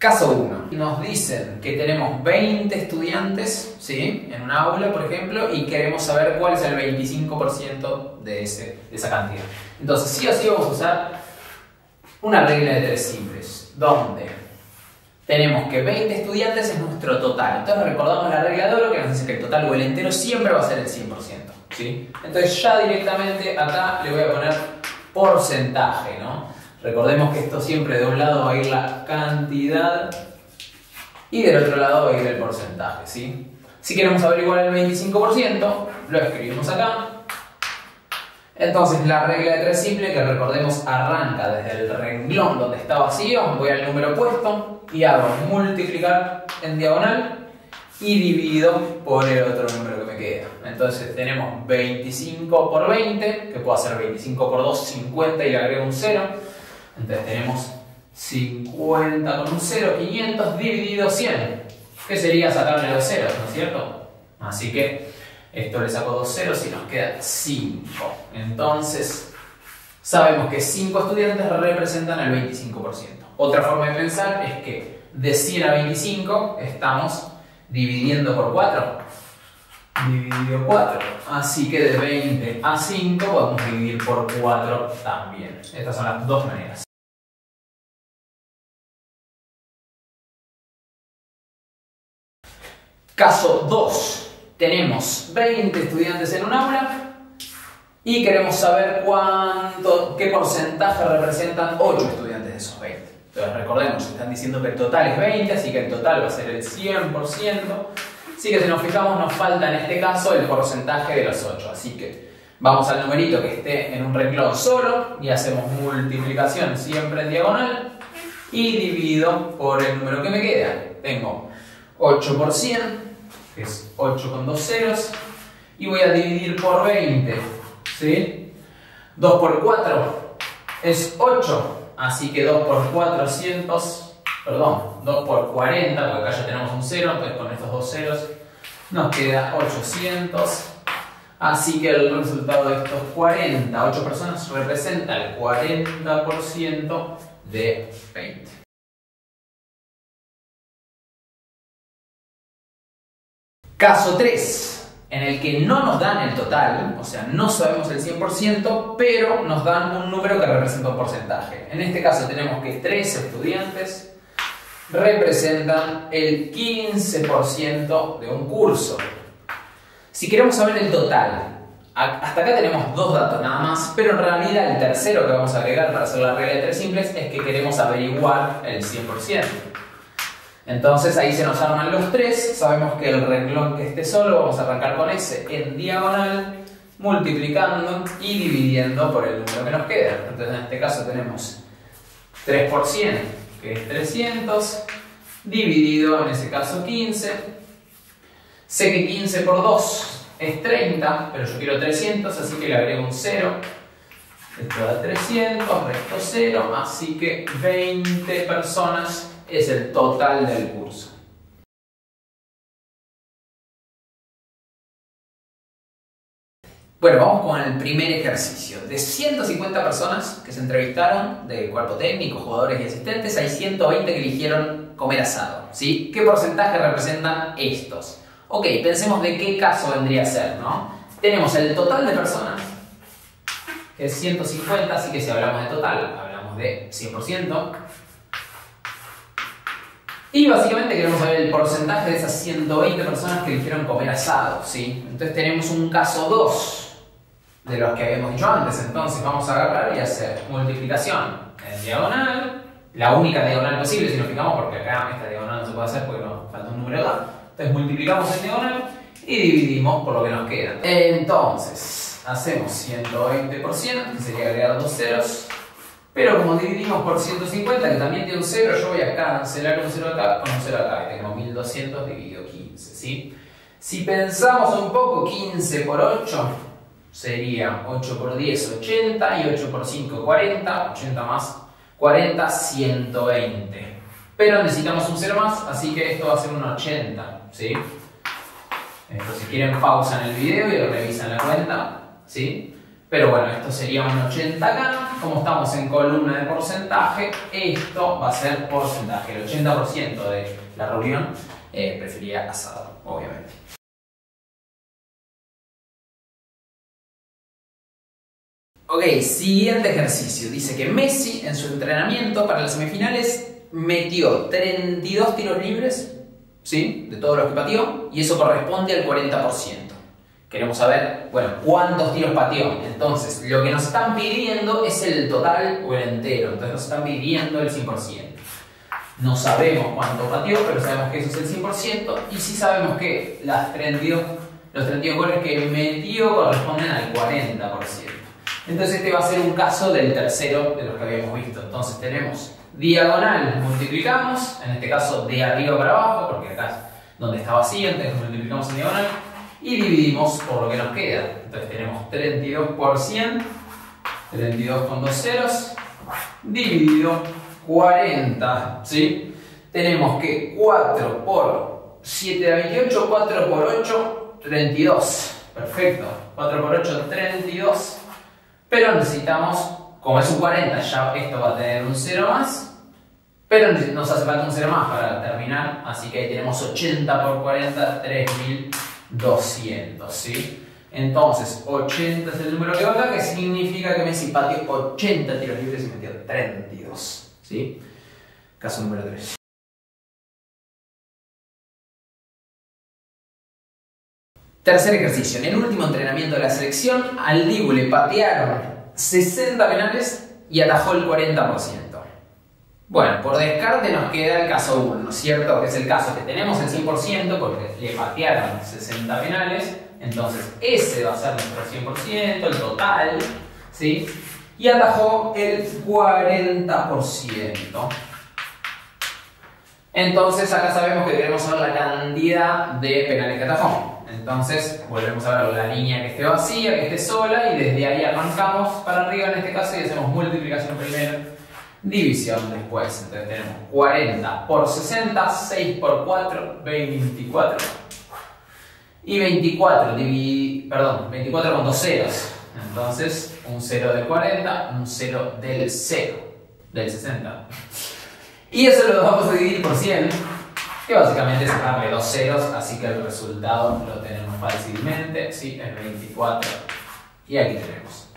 Caso 1. Nos dicen que tenemos 20 estudiantes, ¿sí?, en un aula, por ejemplo, y queremos saber cuál es el 25% de esa cantidad. Entonces, sí o sí vamos a usar una regla de 3 simples, donde tenemos que 20 estudiantes es nuestro total. Entonces recordamos la regla de oro que nos dice que el total o el entero siempre va a ser el 100%, ¿sí? Entonces ya directamente acá le voy a poner porcentaje, ¿no? Recordemos que esto siempre de un lado va a ir la cantidad y del otro lado va a ir el porcentaje, ¿sí? Si queremos averiguar el 25%, lo escribimos acá. Entonces la regla de 3 simple, que recordemos arranca desde el renglón donde está vacío, voy al número opuesto y hago multiplicar en diagonal y divido por el otro número que me queda. Entonces tenemos 25 por 20, que puedo hacer 25 por 2, 50 y le agrego un 0. Entonces tenemos 50 con un 0, 500 dividido 100, que sería sacarle los ceros, ¿no es cierto? Así que esto le saco 2 ceros y nos queda 5. Entonces sabemos que 5 estudiantes representan el 25%. Otra forma de pensar es que de 100 a 25 estamos dividiendo por 4. Dividido 4. Así que de 20 a 5 podemos dividir por 4 también. Estas son las dos maneras. Caso 2. Tenemos 20 estudiantes en un aula y queremos saber qué porcentaje representan 8 estudiantes de esos 20. Entonces recordemos, están diciendo que el total es 20, así que el total va a ser el 100%. Así que si nos fijamos nos falta en este caso el porcentaje de los 8. Así que vamos al numerito que esté en un renglón solo y hacemos multiplicación siempre en diagonal y divido por el número que me queda. Tengo 8 por 100, que es 8 con 2 ceros, y voy a dividir por 20, ¿sí? 2 por 4 es 8, así que 2 por 400, perdón, 2 por 40, porque acá ya tenemos un 0, entonces con estos dos ceros nos queda 800, así que el resultado de estos 8 personas representa el 40% de 20. Caso 3, en el que no nos dan el total, o sea, no sabemos el 100%, pero nos dan un número que representa un porcentaje. En este caso tenemos que 3 estudiantes representan el 15% de un curso. Si queremos saber el total, hasta acá tenemos 2 datos nada más, pero en realidad el tercero que vamos a agregar para hacer la regla de 3 simples es que queremos averiguar el 100%. Entonces ahí se nos arman los 3, sabemos que el renglón que esté solo vamos a arrancar con ese en diagonal, multiplicando y dividiendo por el número que nos queda. Entonces en este caso tenemos 3 por 100, que es 300, dividido en ese caso 15. Sé que 15 por 2 es 30, pero yo quiero 300, así que le agrego un 0. Esto da 300, resto 0, así que 20 personas es el total del curso. Bueno, vamos con el primer ejercicio. De 150 personas que se entrevistaron, de cuerpo técnico, jugadores y asistentes, hay 120 que eligieron comer asado, ¿sí? ¿Qué porcentaje representan estos? Ok, pensemos de qué caso vendría a ser, ¿no? Tenemos el total de personas, que es 150, así que si hablamos de total, hablamos de 100%. Y básicamente queremos saber el porcentaje de esas 120 personas que eligieron comer asado, ¿sí? Entonces tenemos un caso 2 de los que habíamos dicho antes. Entonces vamos a agarrar y hacer multiplicación en diagonal, la única diagonal posible si nos fijamos, porque acá esta diagonal no se puede hacer porque nos falta un número acá. Entonces multiplicamos en diagonal y dividimos por lo que nos queda. Entonces hacemos 120 por 100, que sería agregar 2 ceros. Pero como dividimos por 150, que también tiene un 0, yo voy a cancelar un 0 acá con un 0 acá. Y tengo 1200 dividido 15, ¿sí? Si pensamos un poco, 15 por 8 sería 8 por 10, 80. Y 8 por 5, 40. 80 más 40, 120. Pero necesitamos un 0 más, así que esto va a ser un 80, ¿sí? Esto, si quieren, pausan el video y lo revisan la cuenta, ¿sí? Pero bueno, esto sería un 80 acá. Como estamos en columna de porcentaje, esto va a ser porcentaje. El 80% de la reunión prefería asado, obviamente. Ok, siguiente ejercicio. Dice que Messi en su entrenamiento para las semifinales metió 32 tiros libres, ¿sí? De todos los que pateó, y eso corresponde al 40%. Queremos saber, bueno, cuántos tiros pateó. Entonces, lo que nos están pidiendo es el total o el entero. Entonces nos están pidiendo el 100%. No sabemos cuánto pateó, pero sabemos que eso es el 100%. Y sí sabemos que los 32 goles que metió corresponden al 40%. Entonces este va a ser un caso del tercero de los que habíamos visto. Entonces tenemos diagonal, multiplicamos, en este caso de arriba para abajo, porque acá es donde está vacío, entonces multiplicamos en diagonal y dividimos por lo que nos queda. Entonces tenemos 32 por 100, 32 con dos ceros, dividido 40, ¿sí? Tenemos que 4 por 7 da 28, 4 por 8, 32. Perfecto, 4 por 8, 32. Pero necesitamos, como es un 40, ya esto va a tener un 0 más. Pero nos hace falta un 0 más para terminar. Así que ahí tenemos 80 por 40, 3200, ¿sí? Entonces, 80 es el número que va acá, que significa que Messi pateó 80 tiros libres y metió 32, ¿sí? Caso número 3. Tercer ejercicio. En el último entrenamiento de la selección, al Dibu le patearon 60 penales y atajó el 40%. Bueno, por descarte nos queda el caso 1, ¿no es cierto? Que es el caso que tenemos el 100% porque le patearon 60 penales. Entonces ese va a ser nuestro 100%, el total, ¿sí? Y atajó el 40%. Entonces acá sabemos que queremos saber la cantidad de penales que atajó. Entonces volvemos a ver la línea que esté vacía, que esté sola, y desde ahí arrancamos para arriba en este caso y hacemos multiplicación primero, división después. Entonces tenemos 40 por 60, 6 por 4, 24. Y 24 con dos ceros. Entonces un 0 del 40, un 0 del 0, del 60. Y eso lo vamos a dividir por 100, que básicamente es sacarle dos ceros, así que el resultado lo tenemos fácilmente, ¿sí? Es 24. Y aquí tenemos